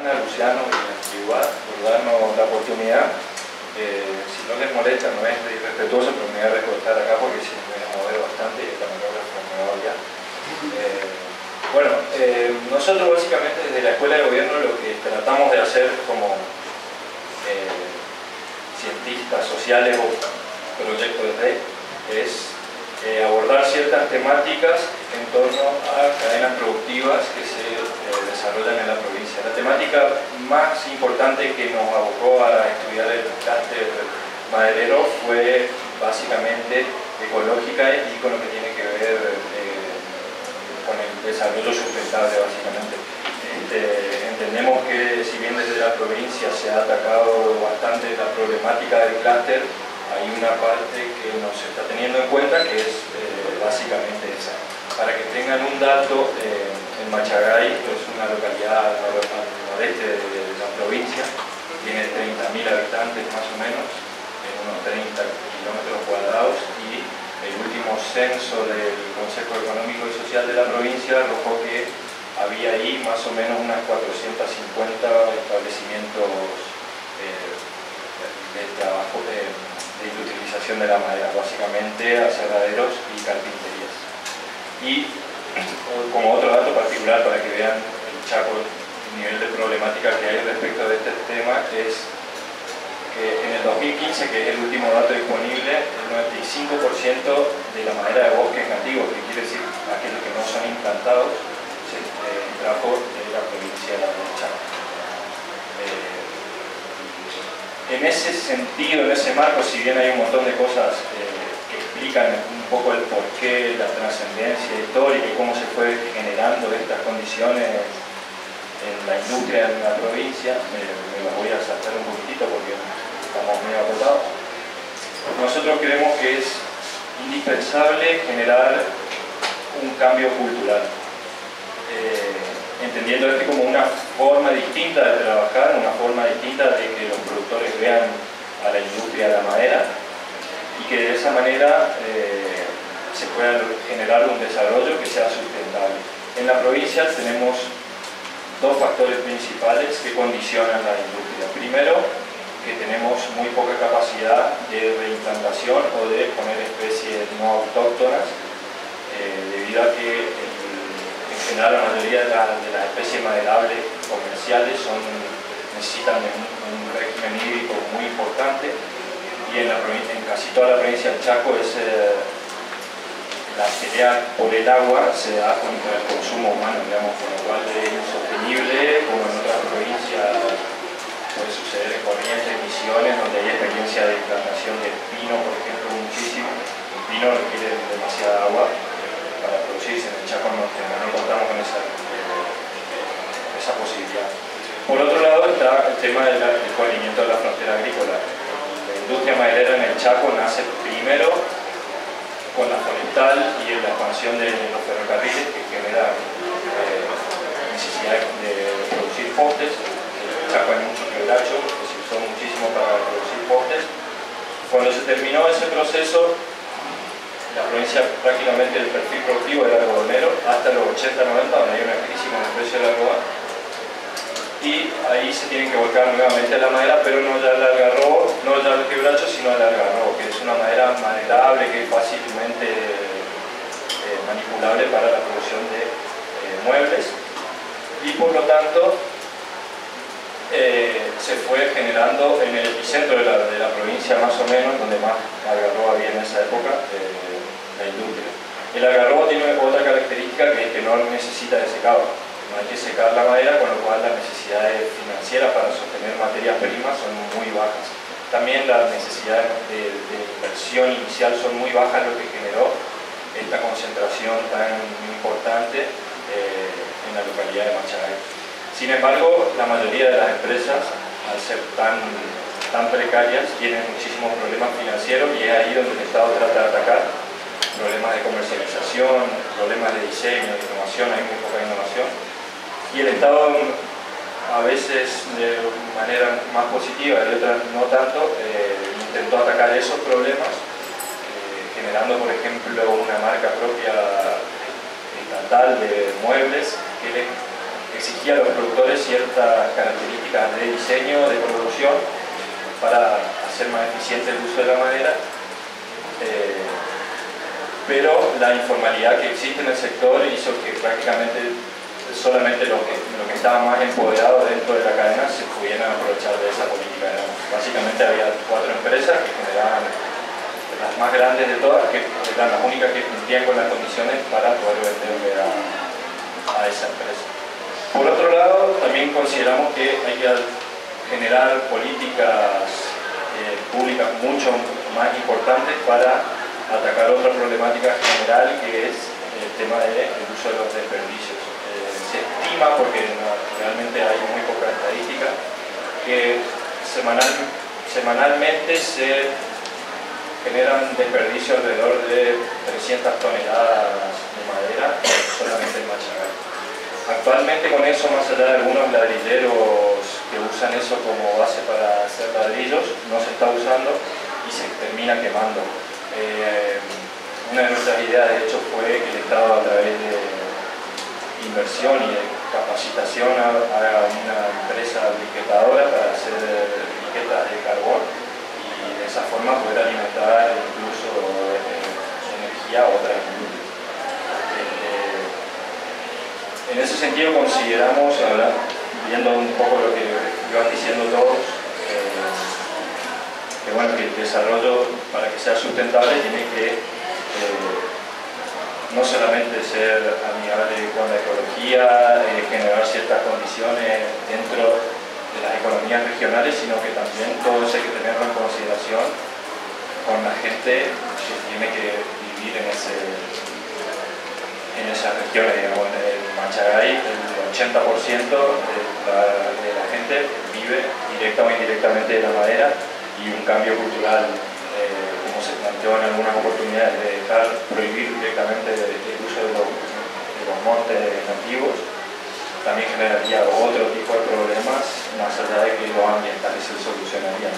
Ana, Luciano y Antigua por darnos la oportunidad. Si no les molesta, no es irrespetuoso, pero me voy a recortar acá porque si me mover bastante y el camarógrafo me va a odiar. Nosotros básicamente desde la Escuela de Gobierno lo que tratamos de hacer como cientistas sociales o proyectos de red es abordar ciertas temáticas en torno a cadenas productivas que se desarrollan en la provincia. La temática más importante que nos abocó a estudiar el clúster maderero fue básicamente ecológica y con lo que tiene que ver con el desarrollo sustentable básicamente. Entendemos que si bien desde la provincia se ha atacado bastante la problemática del clúster, hay una parte que no se está teniendo en cuenta que es básicamente esa. Para que tengan un dato, en Machagay, que es una localidad al noreste de la provincia, tiene 30.000 habitantes más o menos, en unos 30 kilómetros cuadrados, y el último censo del Consejo Económico y Social de la provincia arrojó que había ahí más o menos unas 450 establecimientos de trabajo de utilización de la madera, básicamente aserraderos y carpinterías. Y como otro dato particular para que vean el Chaco, el nivel de problemática que hay respecto de este tema, es que en el 2015, que es el último dato disponible, el 95% de la madera de bosques nativos, que quiere decir aquellos que no son implantados, se trajo de la provincia de Chaco. En ese sentido, en ese marco, si bien hay un montón de cosas que explican un poco el porqué, la trascendencia histórica y cómo se fue generando estas condiciones en la industria de la provincia, me las voy a saltar un poquitito porque estamos medio agotados. Nosotros creemos que es indispensable generar un cambio cultural. Entendiendo esto como una forma distinta de trabajar, una forma distinta de que los productores vean a la industria de la madera y que de esa manera se pueda generar un desarrollo que sea sustentable. En la provincia tenemos dos factores principales que condicionan la industria. Primero, que tenemos muy poca capacidad de reimplantación o de poner especies no autóctonas, debido a que en general la mayoría de las especies maderables comerciales necesitan de un régimen hídrico muy importante, y en casi toda la provincia del Chaco la pelea por el agua se da contra el consumo humano, digamos, con lo cual es insostenible, como en otras provincias puede suceder en Corrientes, Misiones, donde hay experiencia de plantación de pino, por ejemplo, muchísimo. El pino requiere demasiada agua para producirse. En el Chaco no contamos con esa posibilidad. Por otro lado está el tema del corrimiento de la frontera agrícola. La industria maderera en el Chaco nace primero con la forestal y en la expansión de los ferrocarriles, que genera necesidad de producir postes. En el Chaco hay mucho quebracho que se usó muchísimo para producir postes. Cuando se terminó ese proceso, la provincia prácticamente el perfil productivo era algodonero hasta los 80-90, donde hay una crisis con el precio del algodón, y ahí se tienen que volcar nuevamente a la madera, pero no ya el algarrobo, no ya el quebracho, sino el algarrobo, que es una madera maderable que es fácilmente manipulable para la producción de muebles, y por lo tanto se fue generando en el epicentro de la provincia más o menos, donde más algarrobo había en esa época, la industria. El algarrobo tiene otra característica, que es que no necesita de secado. No hay que secar la madera, con lo cual las necesidades financieras para sostener materias primas son muy bajas. También las necesidades de inversión inicial son muy bajas, lo que generó esta concentración tan importante en la localidad de Machagay. Sin embargo, la mayoría de las empresas, al ser tan precarias, tienen muchísimos problemas financieros, y es ahí donde el Estado trata de atacar. Problemas de comercialización, problemas de diseño, de innovación, hay muy poca innovación. Y el Estado, a veces de manera más positiva y otras no tanto, intentó atacar esos problemas, generando, por ejemplo, una marca propia estatal de muebles que exigía a los productores ciertas características de diseño, de producción, para hacer más eficiente el uso de la madera, pero la informalidad que existe en el sector hizo que prácticamente solamente los que estaban más empoderados dentro de la cadena se pudieran aprovechar de esa política. Básicamente había 4 empresas que generaban, las más grandes de todas, que eran las únicas que cumplían con las condiciones para poder venderle a esa empresa. Por otro lado, también consideramos que hay que generar políticas públicas mucho más importantes para atacar otra problemática general, que es el tema del uso de los desperdicios. Se estima, porque realmente hay muy poca estadística, que semanalmente se generan desperdicios alrededor de 300 toneladas de madera solamente en Machagay. Actualmente con eso, más allá de algunos ladrilleros que usan eso como base para hacer ladrillos, no se está usando y se termina quemando. Una de nuestras ideas, de hecho, fue que el Estado, a través de inversión y de capacitación, haga una empresa briquetadora para hacer briquetas de carbón y de esa forma poder alimentar incluso energía a otras industrias. En ese sentido consideramos, ahora, viendo un poco lo que iban diciendo todos, que bueno, que el desarrollo, para que sea sustentable, tiene que no solamente ser amigable con la ecología, generar ciertas condiciones dentro de las economías regionales, sino que también todo eso hay que tenerlo en consideración con la gente que tiene que vivir en esas regiones. Digamos, en Machagay el 80% de la gente vive directa o indirectamente de la madera, y un cambio cultural, como se planteó en algunas oportunidades, de prohibir directamente el uso de los montes nativos, también generaría otro tipo de problemas, más allá de que los ambientales se solucionarían.